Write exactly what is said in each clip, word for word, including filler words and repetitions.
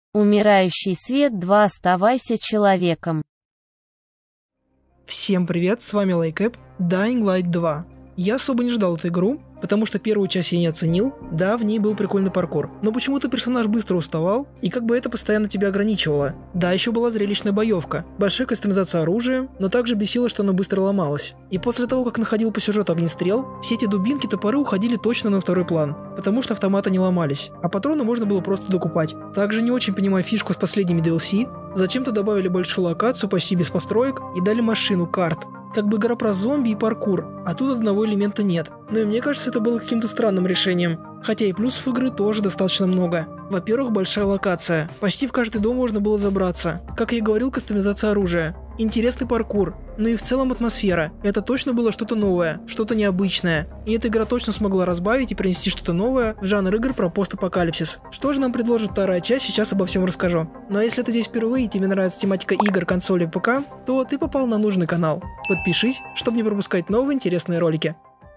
Умирающий свет два. Оставайся человеком. Всем привет, с вами Лайкэп, Dying Light два. Я особо не ждал эту игру, потому что первую часть я не оценил. Да, в ней был прикольный паркур, но почему-то персонаж быстро уставал, и как бы это постоянно тебя ограничивало. Да, еще была зрелищная боевка, большая кастомизация оружия, но также бесило, что оно быстро ломалось. И после того, как находил по сюжету огнестрел, все эти дубинки, топоры уходили точно на второй план, потому что автоматы не ломались, а патроны можно было просто докупать. Также не очень понимаю фишку с последними ди эл си. Зачем-то добавили большую локацию почти без построек и дали машину карт. Как бы игра про зомби и паркур, а тут одного элемента нет. Но и мне кажется, это было каким-то странным решением. Хотя и плюсов игры тоже достаточно много. Во-первых, большая локация. Почти в каждый дом можно было забраться. Как я и говорил, кастомизация оружия. Интересный паркур. Ну и в целом атмосфера. Это точно было что-то новое, что-то необычное. И эта игра точно смогла разбавить и принести что-то новое в жанр игр про постапокалипсис. Что же нам предложит вторая часть, сейчас обо всем расскажу. Ну а если ты здесь впервые и тебе нравится тематика игр, консоли и ПК, то ты попал на нужный канал. Подпишись, чтобы не пропускать новые интересные ролики.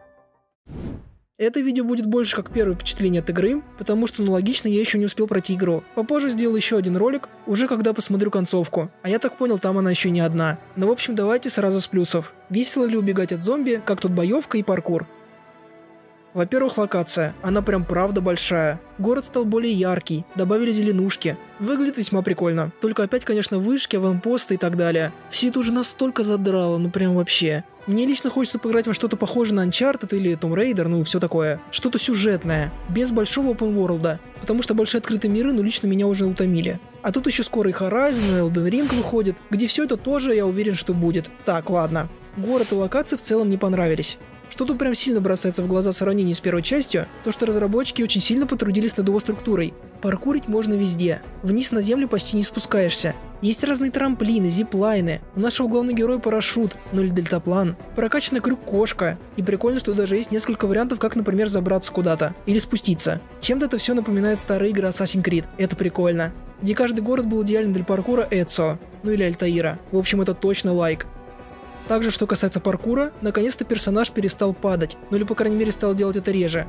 Это видео будет больше как первое впечатление от игры, потому что, ну логично, я еще не успел пройти игру. Попозже сделаю еще один ролик, уже когда посмотрю концовку. А я так понял, там она еще не одна. Но в общем, давайте сразу с плюсов. Весело ли убегать от зомби, как тут боевка и паркур? Во-первых, локация. Она прям правда большая. Город стал более яркий, добавили зеленушки. Выглядит весьма прикольно. Только опять, конечно, вышки, аванпосты и так далее. Все это уже настолько задрало, ну прям вообще. Мне лично хочется поиграть во что-то похожее на Uncharted или Tomb Raider, ну все такое. Что-то сюжетное, без большого open world, потому что большие открытые миры, ну лично меня уже утомили. А тут еще скоро и Horizon, и Elden Ring выходит, где все это тоже, я уверен, что будет. Так, ладно. Город и локации в целом не понравились. Что тут прям сильно бросается в глаза в сравнении с первой частью, то что разработчики очень сильно потрудились над его структурой. Паркурить можно везде, вниз на землю почти не спускаешься. Есть разные трамплины, зиплайны, у нашего главного героя парашют, ну или дельтаплан, прокачанный крюк-кошка, и прикольно, что даже есть несколько вариантов, как, например, забраться куда-то, или спуститься. Чем-то это все напоминает старые игры Assassin's Creed, это прикольно. Где каждый город был идеален для паркура Эцио, ну или Альтаира, в общем это точно лайк. Также, что касается паркура, наконец-то персонаж перестал падать, ну или по крайней мере стал делать это реже.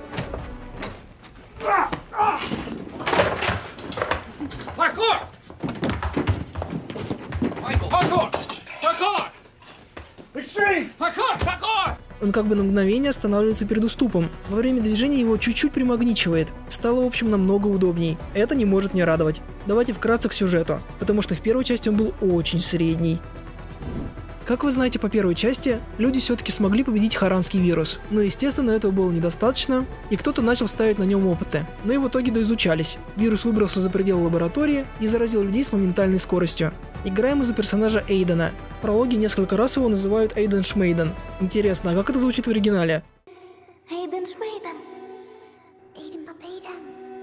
Паркур! Паркур! Паркур! Экстрим! Паркур! Паркур! Он как бы на мгновение останавливается перед уступом. Во время движения его чуть-чуть примагничивает. Стало, в общем, намного удобней. Это не может не радовать. Давайте вкратце к сюжету, потому что в первой части он был очень средний. Как вы знаете, по первой части, люди все-таки смогли победить харанский вирус, но естественно этого было недостаточно, и кто-то начал ставить на нем опыты, но и в итоге доизучались. Вирус выбрался за пределы лаборатории и заразил людей с моментальной скоростью. Играем мы за персонажа Эйдена. В прологе несколько раз его называют Эйден Шмейден. Интересно, а как это звучит в оригинале? Эйден Шмейден. Эйден Папейден.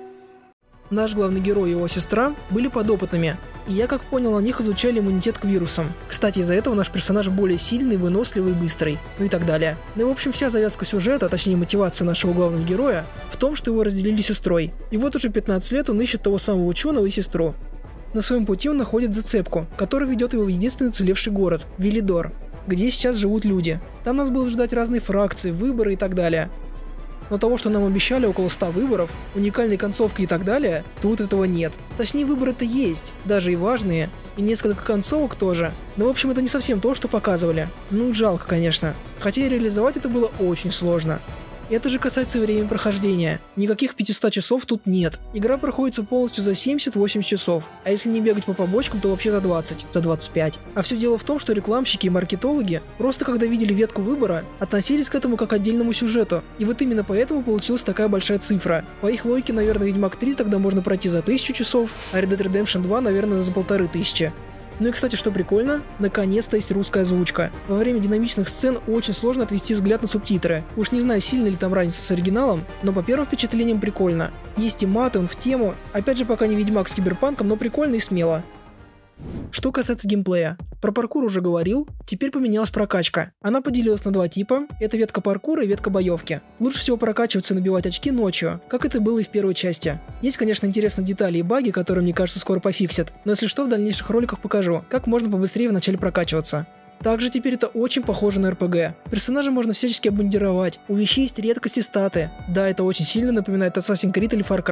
Наш главный герой и его сестра были подопытными, и я как понял, на них изучали иммунитет к вирусам. Кстати, из-за этого наш персонаж более сильный, выносливый, быстрый, ну и так далее. Ну и в общем вся завязка сюжета, а точнее мотивация нашего главного героя, в том, что его разделили с сестрой. И вот уже пятнадцать лет он ищет того самого ученого и сестру. На своем пути он находит зацепку, которая ведет его в единственный уцелевший город – Велидор, где сейчас живут люди. Там нас будут ждать разные фракции, выборы и так далее. Но того, что нам обещали около ста выборов, уникальной концовки и так далее, тут этого нет. Точнее, выборы-то есть, даже и важные, и несколько концовок тоже. Но в общем это не совсем то, что показывали. Ну, жалко, конечно. Хотя и реализовать это было очень сложно. Это же касается времени прохождения. Никаких пятисот часов тут нет. Игра проходится полностью за семьдесят-восемьдесят часов. А если не бегать по побочкам, то вообще за двадцать, за двадцать пять. А все дело в том, что рекламщики и маркетологи просто когда видели ветку выбора, относились к этому как к отдельному сюжету. И вот именно поэтому получилась такая большая цифра. По их логике, наверное, Ведьмак три тогда можно пройти за тысячу часов, а Red Dead Redemption два, наверное, за полторы тысячи. Ну и, кстати, что прикольно, наконец-то есть русская озвучка. Во время динамичных сцен очень сложно отвести взгляд на субтитры. Уж не знаю, сильно ли там разница с оригиналом, но по первым впечатлениям прикольно. Есть и маты, он в тему. Опять же, пока не Ведьмак с киберпанком, но прикольно и смело. Что касается геймплея. Про паркур уже говорил, теперь поменялась прокачка. Она поделилась на два типа, это ветка паркура и ветка боевки. Лучше всего прокачиваться и набивать очки ночью, как это было и в первой части. Есть, конечно, интересные детали и баги, которые, мне кажется, скоро пофиксят, но если что, в дальнейших роликах покажу, как можно побыстрее вначале прокачиваться. Также теперь это очень похоже на эр пи джи. Персонажа можно всячески обмундировать, у вещей есть редкости статы. Да, это очень сильно напоминает Assassin's Creed или Far Cry.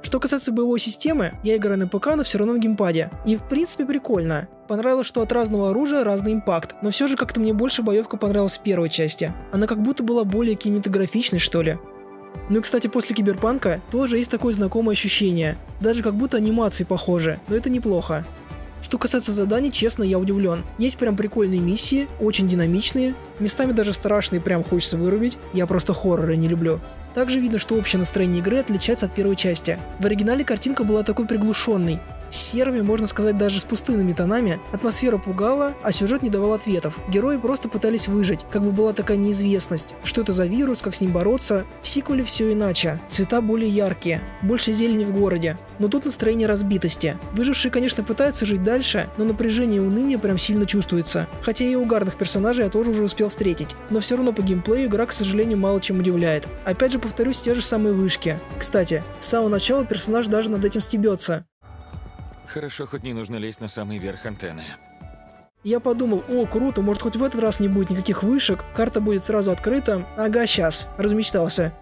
Что касается боевой системы, я играю на ПК, но все равно на геймпаде. И в принципе прикольно. Понравилось, что от разного оружия разный импакт, но все же как-то мне больше боевка понравилась в первой части. Она как будто была более кинематографичной, что ли. Ну и кстати, после Киберпанка тоже есть такое знакомое ощущение. Даже как будто анимации похожи, но это неплохо. Что касается заданий, честно, я удивлен. Есть прям прикольные миссии, очень динамичные, местами даже страшные, прям хочется вырубить. Я просто хорроры не люблю. Также видно, что общее настроение игры отличается от первой части. В оригинале картинка была такой приглушенной, с серыми, можно сказать, даже с пустынными тонами, атмосфера пугала, а сюжет не давал ответов. Герои просто пытались выжить, как бы была такая неизвестность, что это за вирус, как с ним бороться. В сиквеле все иначе, цвета более яркие, больше зелени в городе, но тут настроение разбитости. Выжившие, конечно, пытаются жить дальше, но напряжение и уныние прям сильно чувствуется. Хотя и угарных персонажей я тоже уже успел встретить, но все равно по геймплею игра, к сожалению, мало чем удивляет. Опять же повторюсь, те же самые вышки. Кстати, с самого начала персонаж даже над этим стебется. Хорошо, хоть не нужно лезть на самый верх антенны. Я подумал, о, круто, может хоть в этот раз не будет никаких вышек, карта будет сразу открыта. Ага, сейчас, размечтался.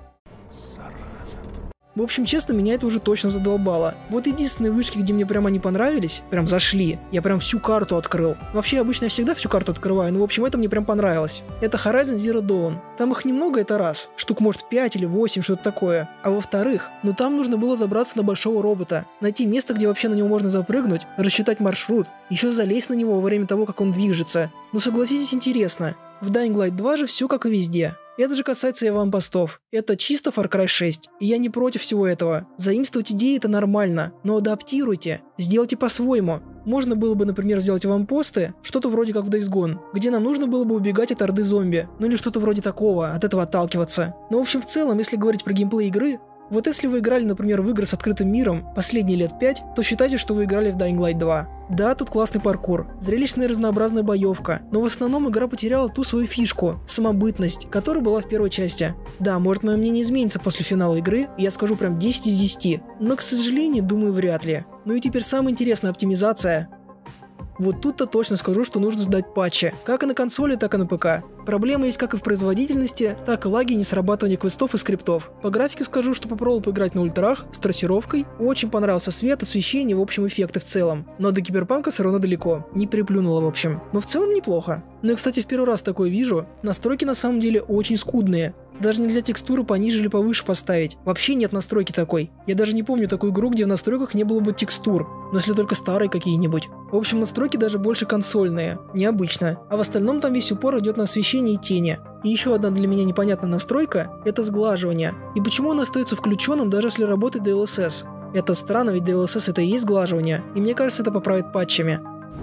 В общем, честно, меня это уже точно задолбало. Вот единственные вышки, где мне прямо не понравились, прям зашли, я прям всю карту открыл. Вообще, обычно я всегда всю карту открываю, но в общем, это мне прям понравилось. Это Horizon Zero Dawn. Там их немного, это раз. Штук, может, пять или восемь, что-то такое. А во-вторых, ну там нужно было забраться на большого робота, найти место, где вообще на него можно запрыгнуть, рассчитать маршрут, еще залезть на него во время того, как он движется. Ну согласитесь, интересно. В Dying Light два же все как и везде. Это же касается и аванпостов. Это чисто Far Cry шесть, и я не против всего этого. Заимствовать идеи это нормально, но адаптируйте, сделайте по-своему. Можно было бы, например, сделать аванпосты, что-то вроде как в Days Gone, где нам нужно было бы убегать от орды зомби, ну или что-то вроде такого, от этого отталкиваться. Но в общем в целом, если говорить про геймплей игры, вот если вы играли, например, в игры с открытым миром последние лет пять, то считайте, что вы играли в Dying Light два. Да, тут классный паркур, зрелищная разнообразная боевка, но в основном игра потеряла ту свою фишку, самобытность, которая была в первой части. Да, может мое мнение изменится после финала игры, и я скажу прям десять из десяти, но, к сожалению, думаю, вряд ли. Ну и теперь самая интересная оптимизация. Вот тут-то точно скажу, что нужно ждать патча, как и на консоли, так и на ПК. Проблемы есть как и в производительности, так и лаги и несрабатывания квестов и скриптов. По графике скажу, что попробовал поиграть на ультрах, с трассировкой, очень понравился свет, освещение, в общем эффекты в целом. Но до Киберпанка все равно далеко, не переплюнуло в общем. Но в целом неплохо. Ну и кстати в первый раз такое вижу, настройки на самом деле очень скудные. Даже нельзя текстуру пониже или повыше поставить. Вообще нет настройки такой. Я даже не помню такую игру, где в настройках не было бы текстур. Но если только старые какие-нибудь. В общем, настройки даже больше консольные. Необычно. А в остальном там весь упор идет на освещение и тени. И еще одна для меня непонятная настройка – это сглаживание. И почему он остается включенным, даже если работает ди эл эс эс? Это странно, ведь ди эл эс эс это и есть сглаживание. И мне кажется, это поправит патчами.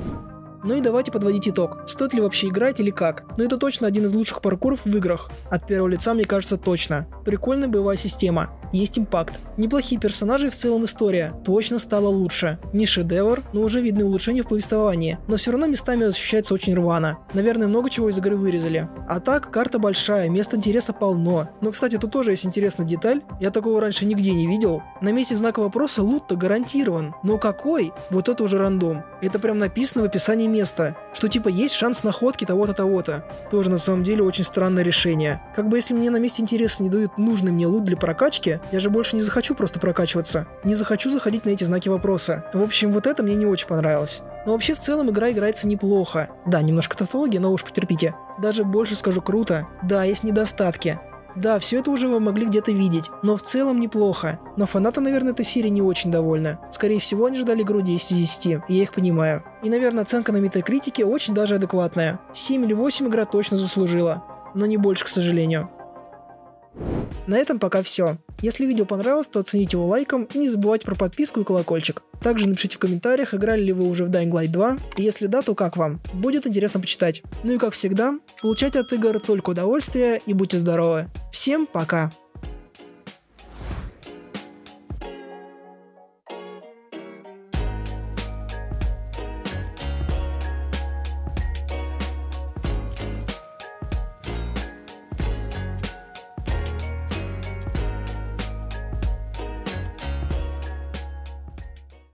Ну и давайте подводить итог. Стоит ли вообще играть или как? Но это точно один из лучших паркуров в играх. От первого лица, мне кажется, точно. Прикольная боевая система. Есть импакт. Неплохие персонажи и в целом история. Точно стала лучше. Не шедевр, но уже видны улучшения в повествовании. Но все равно местами ощущается очень рвано. Наверное, много чего из игры вырезали. А так, карта большая, мест интереса полно. Но, кстати, тут тоже есть интересная деталь. Я такого раньше нигде не видел. На месте знака вопроса лут-то гарантирован. Но какой? Вот это уже рандом. Это прям написано в описании места. Что типа есть шанс находки того-то, того-то. Тоже на самом деле очень странное решение. Как бы если мне на месте интереса не дают нужный мне лут для прокачки, я же больше не захочу просто прокачиваться. Не захочу заходить на эти знаки вопроса. В общем, вот это мне не очень понравилось. Но вообще в целом игра играется неплохо. Да, немножко тавтология, но уж потерпите. Даже больше скажу круто. Да, есть недостатки. Да, все это уже вы могли где-то видеть, но в целом неплохо. Но фанаты, наверное, этой серии не очень довольны. Скорее всего, они ждали игру десять из десяти, и я их понимаю. И, наверное, оценка на Metacritic очень даже адекватная. семь или восемь игра точно заслужила. Но не больше, к сожалению. На этом пока все. Если видео понравилось, то оцените его лайком и не забывайте про подписку и колокольчик. Также напишите в комментариях, играли ли вы уже в Dying Light два, и если да, то как вам. Будет интересно почитать. Ну и как всегда, получайте от игр только удовольствие и будьте здоровы. Всем пока!